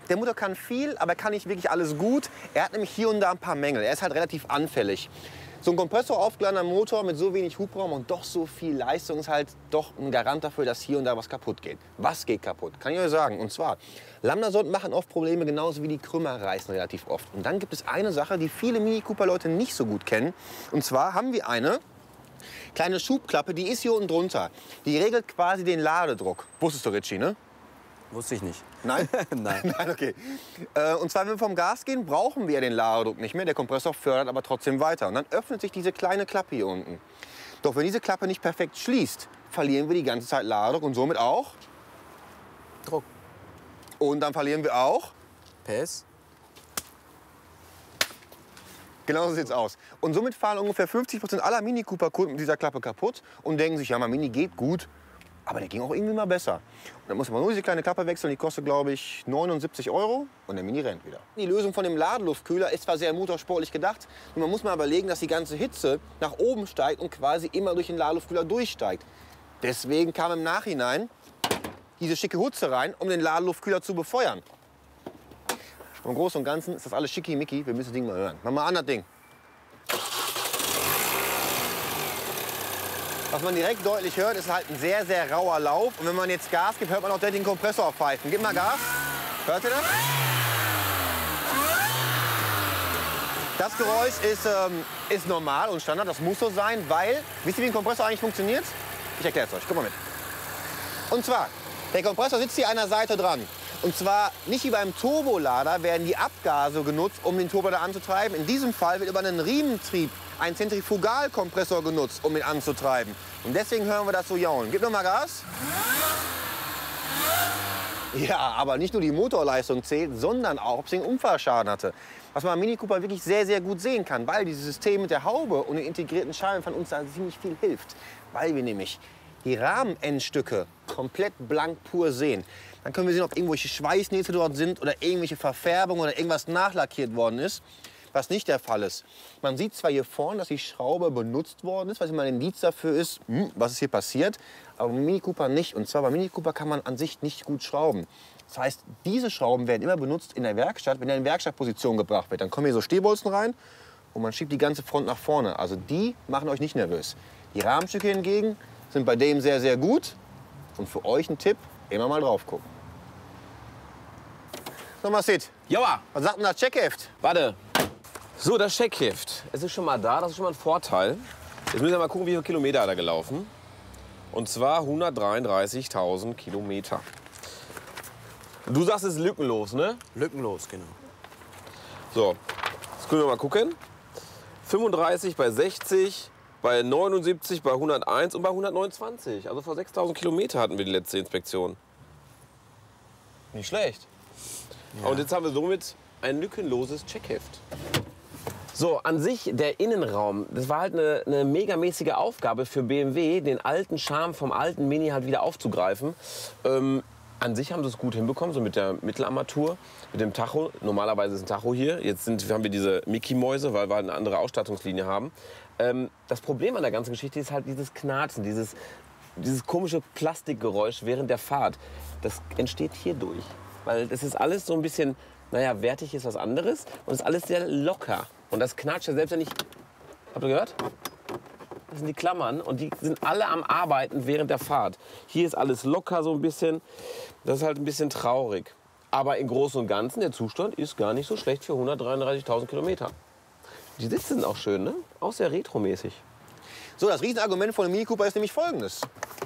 Der Motor kann viel, aber er kann nicht wirklich alles gut. Er hat nämlich hier und da ein paar Mängel. Er ist halt relativ anfällig. So ein kompressoraufgeladener Motor mit so wenig Hubraum und doch so viel Leistung ist halt doch ein Garant dafür, dass hier und da was kaputt geht. Was geht kaputt? Kann ich euch sagen. Und zwar, Lambda-Sonden machen oft Probleme, genauso wie die Krümmer reißen relativ oft. Und dann gibt es eine Sache, die viele Mini Cooper-Leute nicht so gut kennen. Und zwar haben wir eine kleine Schubklappe, die ist hier unten drunter. Die regelt quasi den Ladedruck. Wusstest du, Richie, ne? Wusste ich nicht. Nein? Nein. Nein, okay. Äh, und zwar, wenn wir vom Gas gehen, brauchen wir ja den Ladedruck nicht mehr. Der Kompressor fördert aber trotzdem weiter. Und dann öffnet sich diese kleine Klappe hier unten. Doch wenn diese Klappe nicht perfekt schließt, verlieren wir die ganze Zeit Ladedruck und somit auch Druck. Und dann verlieren wir auch P S. Genau so sieht's aus. Und somit fahren ungefähr fünfzig Prozent aller Mini Cooper Kunden mit dieser Klappe kaputt und denken sich, ja, mein Mini geht gut. Aber der ging auch irgendwie mal besser. Und dann muss man nur diese kleine Klappe wechseln, die kostet, glaube ich, neunundsiebzig Euro und der Mini rennt wieder. Die Lösung von dem Ladeluftkühler ist zwar sehr motorsportlich gedacht, nur man muss mal überlegen, dass die ganze Hitze nach oben steigt und quasi immer durch den Ladeluftkühler durchsteigt. Deswegen kam im Nachhinein diese schicke Hutze rein, um den Ladeluftkühler zu befeuern. Im Großen und Ganzen ist das alles schickimicki, wir müssen das Ding mal hören. Mach mal an das Ding. Was man direkt deutlich hört, ist halt ein sehr, sehr rauer Lauf. Und wenn man jetzt Gas gibt, hört man auch den Kompressor pfeifen. Gib mal Gas. Hört ihr das? Das Geräusch ist, ähm, ist normal und Standard. Das muss so sein, weil... Wisst ihr, wie ein Kompressor eigentlich funktioniert? Ich erkläre es euch. Guck mal mit. Und zwar, der Kompressor sitzt hier an der Seite dran. Und zwar nicht wie beim Turbolader werden die Abgase genutzt, um den Turbolader anzutreiben. In diesem Fall wird über einen Riementrieb ein Zentrifugalkompressor genutzt, um ihn anzutreiben. Und deswegen hören wir das so jaulen. Gib noch mal Gas. Ja, aber nicht nur die Motorleistung zählt, sondern auch, ob sie einen Unfallschaden hatte. Was man am Mini Cooper wirklich sehr, sehr gut sehen kann, weil dieses System mit der Haube und den integrierten Scheiben von uns da ziemlich viel hilft. Weil wir nämlich die Rahmenendstücke komplett blank pur sehen. Dann können wir sehen, ob irgendwelche Schweißnähte dort sind oder irgendwelche Verfärbungen oder irgendwas nachlackiert worden ist, was nicht der Fall ist. Man sieht zwar hier vorne, dass die Schraube benutzt worden ist, was immer ein Indiz dafür ist, hm, was ist hier passiert, aber beim Mini Cooper nicht. Und zwar beim Mini Cooper kann man an sich nicht gut schrauben. Das heißt, diese Schrauben werden immer benutzt in der Werkstatt, wenn er in Werkstattposition gebracht wird. Dann kommen hier so Stehbolzen rein und man schiebt die ganze Front nach vorne. Also die machen euch nicht nervös. Die Rahmenstücke hingegen sind bei dem sehr, sehr gut. Und für euch ein Tipp, immer mal drauf gucken. So, mal Sid. Joa, Was sagt denn das Checkheft? warte. So, das Checkheft. Es ist schon mal da, das ist schon mal ein Vorteil. Jetzt müssen wir mal gucken, wie viele Kilometer hat er gelaufen. Und zwar hundertdreiunddreißigtausend Kilometer. Du sagst, es ist lückenlos, ne? Lückenlos, genau. So, jetzt können wir mal gucken. fünfunddreißig bei sechzig, bei neunundsiebzig, bei hunderteins und bei hundertneunundzwanzig. Also vor sechstausend Kilometer hatten wir die letzte Inspektion. Nicht schlecht. Ja. Und jetzt haben wir somit ein lückenloses Checkheft. So, an sich der Innenraum, das war halt eine, eine megamäßige Aufgabe für B M W, den alten Charme vom alten Mini halt wieder aufzugreifen. Ähm, an sich haben sie es gut hinbekommen, so mit der Mittelarmatur, mit dem Tacho. Normalerweise ist ein Tacho hier. Jetzt sind, haben wir diese Mickey-Mäuse, weil wir eine andere Ausstattungslinie haben. Ähm, das Problem an der ganzen Geschichte ist halt dieses Knarzen, dieses, dieses komische Plastikgeräusch während der Fahrt. Das entsteht hierdurch. Weil das ist alles so ein bisschen, naja, wertig ist was anderes und es ist alles sehr locker. Und das knatscht ja selbst wenn ich, habt ihr gehört? Das sind die Klammern und die sind alle am Arbeiten während der Fahrt. Hier ist alles locker so ein bisschen, das ist halt ein bisschen traurig. Aber im Großen und Ganzen, der Zustand ist gar nicht so schlecht für hundertdreiunddreißigtausend Kilometer. Die Sitze sind auch schön, ne? Auch sehr retromäßig. So, das Riesenargument von dem Mini Cooper ist nämlich folgendes.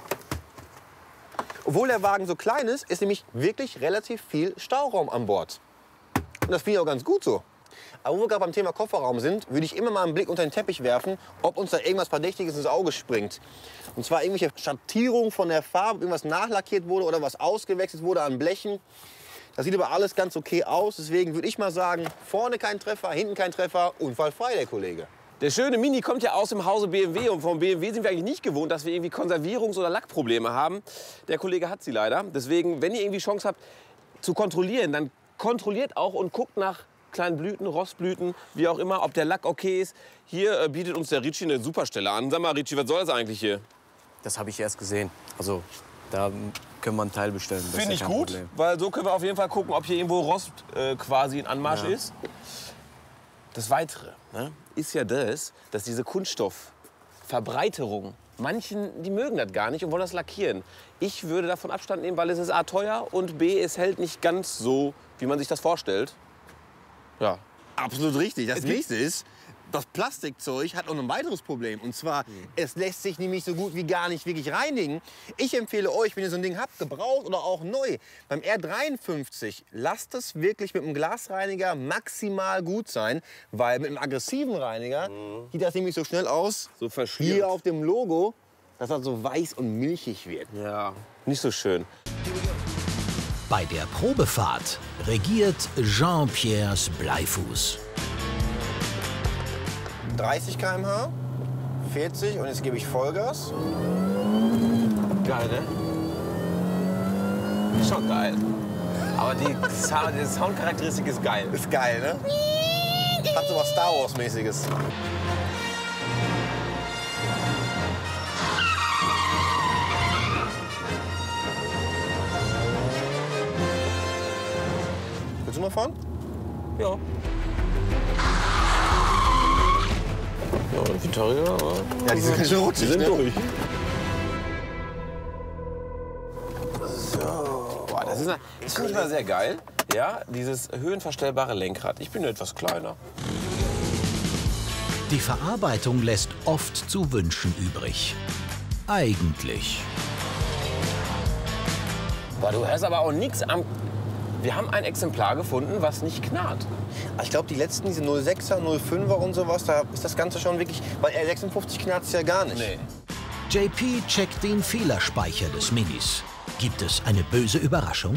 Obwohl der Wagen so klein ist, ist nämlich wirklich relativ viel Stauraum an Bord. Und das finde ich auch ganz gut so. Aber wo wir gerade beim Thema Kofferraum sind, würde ich immer mal einen Blick unter den Teppich werfen, ob uns da irgendwas Verdächtiges ins Auge springt. Und zwar irgendwelche Schattierungen von der Farbe, irgendwas nachlackiert wurde oder was ausgewechselt wurde an Blechen. Das sieht aber alles ganz okay aus. Deswegen würde ich mal sagen, vorne kein Treffer, hinten kein Treffer, unfallfrei der Kollege. Der schöne Mini kommt ja aus dem Hause B M W und vom B M W sind wir eigentlich nicht gewohnt, dass wir irgendwie Konservierungs- oder Lackprobleme haben. Der Kollege hat sie leider. Deswegen, wenn ihr irgendwie Chance habt zu kontrollieren, dann kontrolliert auch und guckt nach kleinen Blüten, Rostblüten, wie auch immer, ob der Lack okay ist. Hier äh, bietet uns der Ritchie eine super Stelle an. Sag mal, Ritchie, was soll das eigentlich hier? Das habe ich erst gesehen. Also Da können wir einen Teil bestellen. Das ist Finde ja ich kein gut, Problem. weil so können wir auf jeden Fall gucken, ob hier irgendwo Rost äh, quasi in Anmarsch Ja. ist. Das Weitere, ne, ist ja das, dass diese Kunststoffverbreiterung, manchen, die mögen das gar nicht und wollen das lackieren. Ich würde davon Abstand nehmen, weil es ist A, teuer und B, es hält nicht ganz so, wie man sich das vorstellt. Ja. Absolut richtig. Das Es gibt- nächste ist, das Plastikzeug hat noch ein weiteres Problem. Und zwar, es lässt sich nämlich so gut wie gar nicht wirklich reinigen. Ich empfehle euch, wenn ihr so ein Ding habt, gebraucht oder auch neu, beim R dreiundfünfzig, lasst es wirklich mit einem Glasreiniger maximal gut sein. Weil mit einem aggressiven Reiniger sieht das nämlich so schnell aus, So verschliert. hier auf dem Logo, dass das so weiß und milchig wird. Ja, nicht so schön. Bei der Probefahrt regiert Jean-Pierres Bleifuß. dreißig Kilometer pro Stunde, vierzig und jetzt gebe ich Vollgas. Geil, ne? Schon geil. Aber die, Sound, die Soundcharakteristik ist geil. Ist geil, ne? Hat so was Star Wars-mäßiges. Willst du mal fahren? Ja. Ja, die Gitarre, aber Ja, die sind ganz schön die rutschig, sind ne? durch. So. Boah, das ist, eine- das finde ich mal sehr geil. Ja, dieses höhenverstellbare Lenkrad. Ich bin nur etwas kleiner. Die Verarbeitung lässt oft zu wünschen übrig. Eigentlich. Boah, du hörst aber auch nichts am... Wir haben ein Exemplar gefunden, was nicht knarrt. Ich glaube, die letzten, diese null sechser, null fünfer und sowas, da ist das Ganze schon wirklich... Bei R sechsundfünfzig knarrt es ja gar nicht. Nee. J P checkt den Fehlerspeicher des Minis. Gibt es eine böse Überraschung?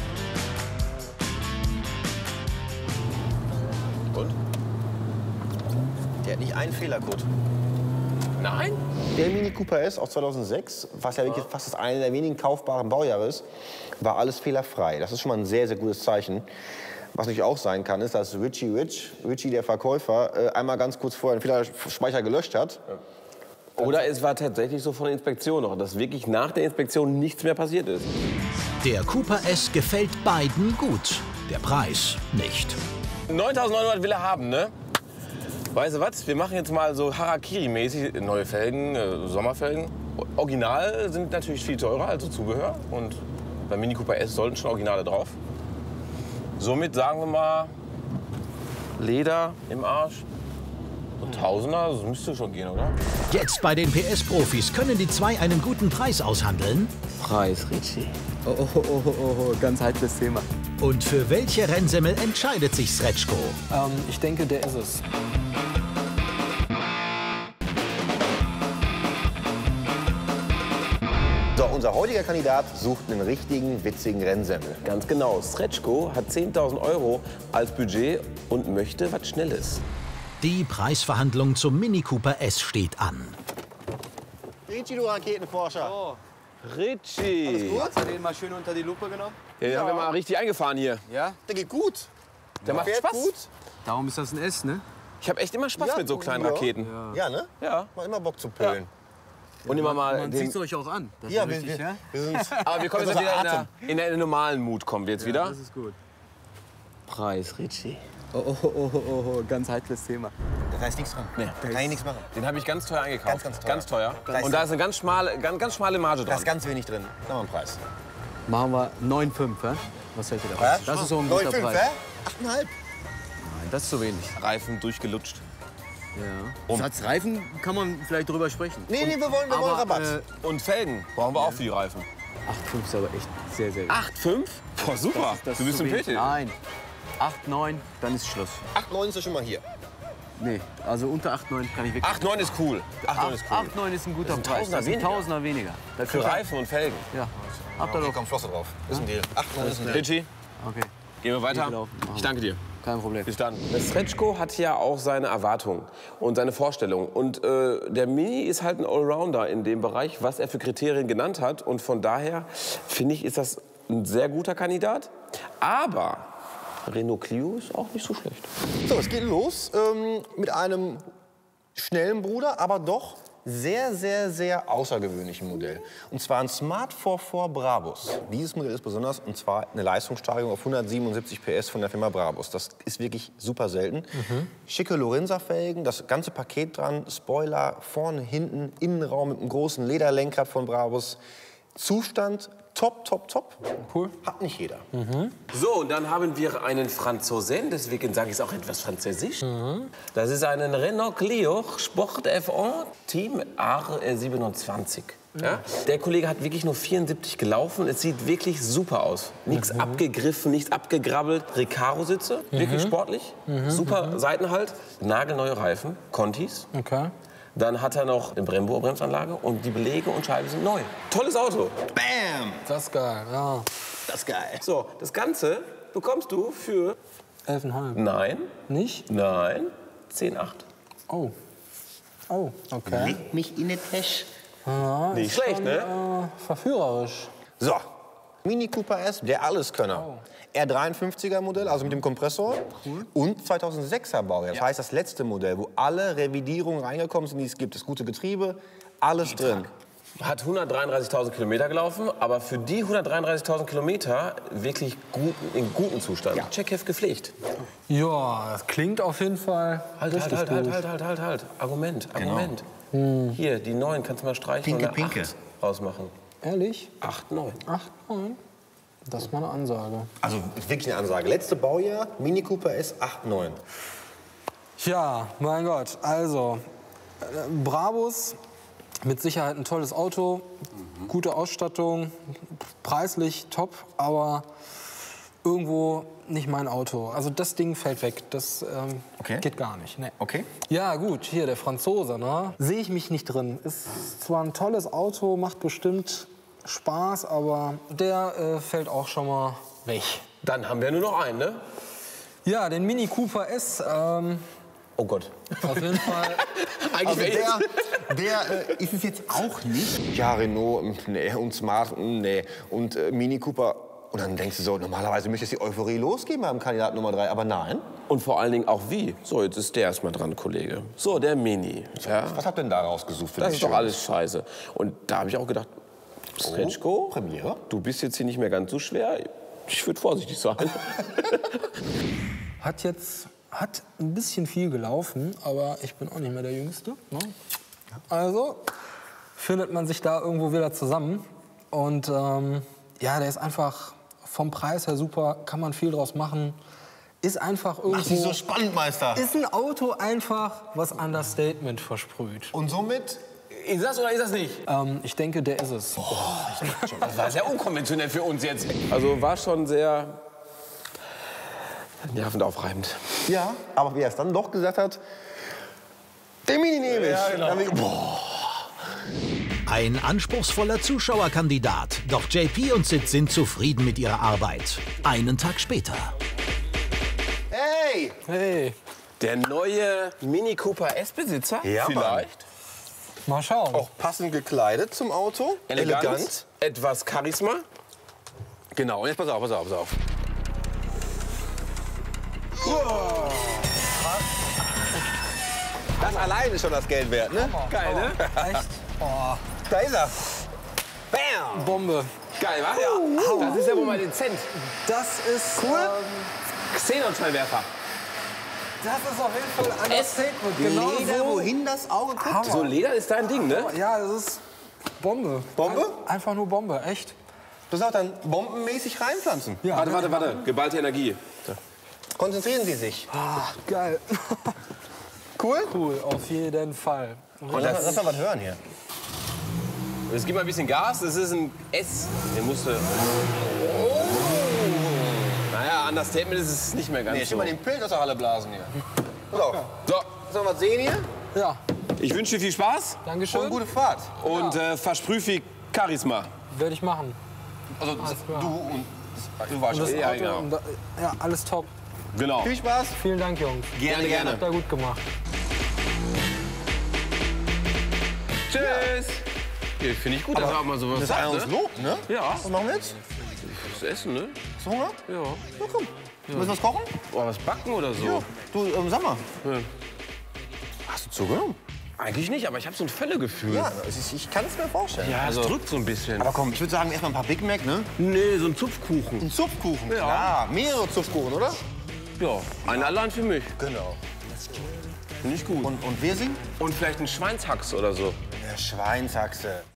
Und? Der hat nicht einen Fehlercode. Nein? Der Mini Cooper S aus zweitausendsechs, was ja wirklich fast das eine der wenigen kaufbaren Baujahre ist, war alles fehlerfrei. Das ist schon mal ein sehr, sehr gutes Zeichen. Was natürlich auch sein kann, ist, dass Richie Rich, Richie der Verkäufer, äh, einmal ganz kurz vorher den Fehlerspeicher gelöscht hat. Oder es war tatsächlich so von der Inspektion noch, dass wirklich nach der Inspektion nichts mehr passiert ist. Der Cooper S gefällt beiden gut. Der Preis nicht. neuntausendneunhundert will er haben, ne? Weißt du was? Wir machen jetzt mal so Harakiri-mäßig neue Felgen, äh, Sommerfelgen. Original sind natürlich viel teurer, also Zubehör. Und beim Mini Cooper S sollten schon Originale drauf. Somit sagen wir mal Leder im Arsch. So Tausender, das müsste schon gehen, oder? Jetzt bei den P S-Profis können die zwei einen guten Preis aushandeln. Preis, Richie. Oh, oh, oh, oh, oh, ganz heikles Thema. Und für welche Rennsemmel entscheidet sich Srečko? Ähm, ich denke, der ist es. So, unser heutiger Kandidat sucht einen richtigen, witzigen Rennsemmel. Ganz genau. Srečko hat zehntausend Euro als Budget und möchte was Schnelles. Die Preisverhandlung zum Mini Cooper S steht an. Richie, du Raketenforscher. Oh, Richie! Gut? hast du den mal schön unter die Lupe genommen? Ja, den haben wir mal richtig eingefahren hier. Ja? Der geht gut. Der macht Fährt Spaß. gut. Darum ist das ein S, ne? Ich habe echt immer Spaß Ja, mit so kleinen ja. Raketen. Ja, ne? Ja. Macht immer Bock zu pölen. Und immer mal Man den, sieht es euch auch an. Das Ja, ist wir, richtig, wir, ja? wir sind... aber wir kommen jetzt unser wieder in Atem. der, in der normalen Mut kommen wir jetzt wieder. Das ist gut. Preis, Richie. Oh, oh, oh, oh, oh, oh, ganz heikles Thema. Da ist nichts dran. Nee. Da kann ich nichts machen. Den habe ich ganz teuer eingekauft. Ganz, ganz teuer. Ganz teuer. Ganz Und da ist eine ganz schmale, ganz, ganz schmale Marge Da ist dran. ganz wenig drin. Sag mal einen Preis. Machen wir neun Komma fünf, ja? Was hält ihr da? Ja? Das ist so ein guter neun Komma fünf, Preis. hä? acht Komma fünf. Nein, das ist zu wenig. Reifen durchgelutscht. Ja. Satz Reifen kann man vielleicht drüber sprechen. Nee, nee, wir wollen, wir wollen Aber Rabatt. äh, Und Felgen brauchen wir auch für die Reifen. acht Komma fünf ist aber echt sehr, sehr gut. acht Komma fünf? Boah, super. Das du ist bist zu ein wenig. Pete. Nein. acht, neun, dann ist Schluss. acht Komma neun ist ja schon mal hier. Nee, also unter acht, neun kann ich wirklich. acht Komma neun ist cool. acht Komma neun ist cool. acht, neun ist ein guter Das ist ein Preis. Tausender Das sind weniger. Tausender weniger. Da Für könnt ihr- Reifen und Felgen. Ja. Habt ihr Hier doch. kommt Flosse drauf. Ist ein Deal. acht Komma neun ist ein Deal. Richie, Okay, gehen wir weiter. Geht laufen. Machen Ich wir. danke dir. kein Problem. Bis dann. Srečko hat ja auch seine Erwartungen und seine Vorstellungen. Und äh, der Mini ist halt ein Allrounder in dem Bereich, was er für Kriterien genannt hat. Und von daher finde ich, ist das ein sehr guter Kandidat. Aber Renault Clio ist auch nicht so schlecht. So, es geht los ähm, mit einem schnellen Bruder, aber doch sehr, sehr, sehr außergewöhnlichen Modell. Und zwar ein Smart vier vier Brabus. Dieses Modell ist besonders, und zwar eine Leistungssteigerung auf hundertsiebenundsiebzig P S von der Firma Brabus. Das ist wirklich super selten. Mhm. Schicke Lorenza-Felgen, das ganze Paket dran, Spoiler vorne, hinten, Innenraum mit einem großen Lederlenkrad von Brabus. Zustand top, top, top. Cool. Hat nicht jeder. Mhm. So, und dann haben wir einen Franzosen, deswegen sage ich es auch etwas französisch. Mhm. Das ist ein Renault Clio Sport F eins Team R siebenundzwanzig. Ja? Der Kollege hat wirklich nur vierundsiebzig gelaufen. Es sieht wirklich super aus. Nichts mhm. abgegriffen, nichts abgegrabbelt. Recaro-Sitze, mhm. wirklich sportlich. Mhm. Super mhm. Seitenhalt. Nagelneue Reifen, Contis. Okay. Dann hat er noch eine Brembo-Bremsanlage und die Belege und Scheiben sind neu. Tolles Auto. Bam! Das ist geil, ja. Das ist geil. So, das Ganze bekommst du für... elf Komma fünf. Nein. Nicht? Nein. zehn Komma acht. Oh. Oh, okay. Leg mich in die Tasche. Ja, Nicht schlecht, schon, ne? Äh, verführerisch. So, Mini Cooper S, der Alleskönner. Oh. R dreiundfünfziger Modell, also mit dem Kompressor. Cool. Und zweitausendsechser Baujahr. Das ja. heißt, das letzte Modell, wo alle Revidierungen reingekommen sind, die es gibt. Das gute Getriebe, alles drin. Hat hundertdreiunddreißigtausend Kilometer gelaufen, aber für die hundertdreiunddreißigtausend Kilometer wirklich gut, in gutem Zustand. Ja. Checkheft gepflegt. Ja, das klingt auf jeden Fall halt, halt, halt, halt, halt, halt, halt, halt. Argument, Argument. Genau. Hm. Hier, die neun kannst du mal streichen Pinke, und eine Pinke. acht rausmachen. Ehrlich? acht, neun. acht, neun? Das ist mal eine Ansage. Also wirklich eine Ansage. Letzte Baujahr, Mini Cooper S acht, neun. Ja, mein Gott. Also, äh, Brabus, mit Sicherheit ein tolles Auto, mhm. gute Ausstattung, preislich top, aber irgendwo nicht mein Auto. Also das Ding fällt weg. Das ähm, okay. geht gar nicht. Nee. Okay. Ja gut, hier der Franzose, ne? Sehe ich mich nicht drin. Ist zwar ein tolles Auto, macht bestimmt Spaß, aber der äh, fällt auch schon mal weg. Dann haben wir nur noch einen, ne? Ja, den Mini Cooper S. Ähm, oh Gott. Auf jeden Fall. Eigentlich also der, der äh, ist es jetzt auch nicht. Ja, Renault, nee, und Smart, nee, und äh, Mini Cooper. Und dann denkst du so, normalerweise müsste es die Euphorie losgehen beim Kandidat Nummer drei, aber nein. Und vor allen Dingen auch wie. So, jetzt ist der erstmal dran, Kollege. So, der Mini. Ja. Was habt ihr denn da rausgesucht? Für das ist doch alles scheiße. Und da habe ich auch gedacht, Stretchko, oh, Premiere? Du bist jetzt hier nicht mehr ganz so schwer. Ich würde vorsichtig sein. Hat jetzt hat ein bisschen viel gelaufen, aber ich bin auch nicht mehr der Jüngste. Ne? Also findet man sich da irgendwo wieder zusammen. Und ähm, ja, der ist einfach vom Preis her super, kann man viel draus machen. Ist einfach irgendwo... Ach, sie so spannend, Meister. Ist ein Auto einfach, was Understatement versprüht. Und somit... Ist das oder ist das nicht? Ähm, ich denke, der ist es. Oh, das war sehr unkonventionell für uns jetzt. Also war schon sehr nervend aufreibend. Ja, aber wie er es dann doch gesagt hat, den Mini nehme ich. Ja, genau. Boah. Ein anspruchsvoller Zuschauerkandidat. Doch J P und Sid sind zufrieden mit ihrer Arbeit. Einen Tag später. Hey! Hey! Der neue Mini Cooper S-Besitzer? Ja, vielleicht. Mal schauen. Auch passend gekleidet zum Auto. Elegant. Elegant. Etwas Charisma. Genau, und jetzt pass auf, pass auf, pass auf. Wow. Das allein ist schon das Geld wert, ne? Oh, geil, ne? Oh, echt? Oh. Da ist er. Bam! Bombe. Geil, was? Ja. Das ist ja wohl mal dezent. Das ist cool. Ähm, Xenon-Scheinwerfer. Das ist auf jeden Fall ein Statement. Genau Leder, so. wohin das Auge guckt. So Leder ist dein Ding, ne? Ja, das ist Bombe. Bombe? Ein, einfach nur Bombe, echt. Du sagst dann bombenmäßig reinpflanzen. Ja, warte, warte, warte. Geballte Energie. Konzentrieren Sie sich. Ah, geil. Cool? Cool, auf jeden Fall. Und lass, lass mal was hören hier. Es gibt mal ein bisschen Gas. Das ist ein S. Der musste... Oh. Naja, Understatement ist es nicht mehr ganz nee, so. Nee, mal den Pilz aus der Halle blasen hier. Pass auf. So. Sollen wir was sehen hier? Ja. Ich wünsche dir viel Spaß. Dankeschön. Und gute Fahrt. Und ja. äh, versprüh viel Charisma. Werde ich machen. Also du und... Du warst und das ja, Auto, genau. und da, ja, alles top. Genau. Viel Spaß. Vielen Dank, Jungs. Gerne, gerne. Habt ihr gut gemacht. Tschüss. Ja, finde ich gut, dass er auch mal sowas das sagt, ist uns ne? Lob, ne? Ja. Was machen wir jetzt? Das Essen, ne? Hast du Hunger? Ja. Ja, komm. Ja. Müssen wir was kochen? Boah, was backen oder so? Ja. Du, ähm, sag mal. Ja. Hast du zugenommen? Eigentlich nicht, aber ich habe so ein Völlegefühl. Ja, es ist, ich kann es mir vorstellen. Ja, also, es drückt so ein bisschen. aber komm, ich würde sagen, erstmal ein paar Big Mac, ne? Nee, so ein Zupfkuchen. Ein Zupfkuchen, Ja. klar. Mehrere Zupfkuchen, oder? Ja, ein allein für mich. Genau. Finde ich gut. Und, und wir singen? Und vielleicht ein Schweinshax oder so. Der Schweinshaxe.